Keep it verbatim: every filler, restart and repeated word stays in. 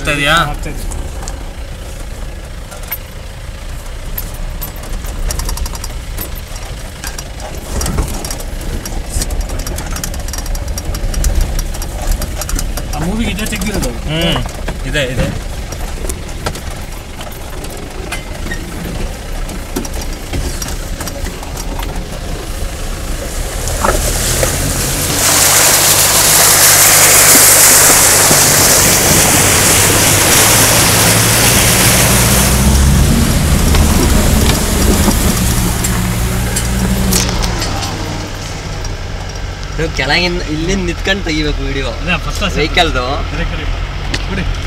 ಇದೆಯಾ ಆ ಮೂವಿಗೆ ಇದೆ ತೆಗೆದಿರೋದು ಹ್ಞೂ ಇದೆ ಇದೆ ಕೆಳಗಿಂದ ಇಲ್ಲಿಂದ ನಿಂತ್ಕೊಂಡು ತೆಗಿಬೇಕು ವಿಡಿಯೋ ವೆಹಿಕಲ್ದು.